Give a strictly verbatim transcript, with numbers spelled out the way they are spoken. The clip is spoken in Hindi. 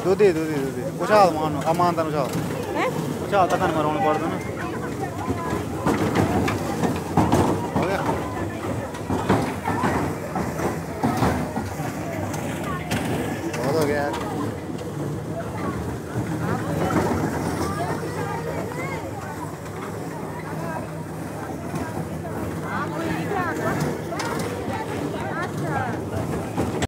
दूधी दूधी दूधी उछाल मान अमानता उछाल उछाल तक मरोन पड़ दो ना हो गया बहुत हो गया यार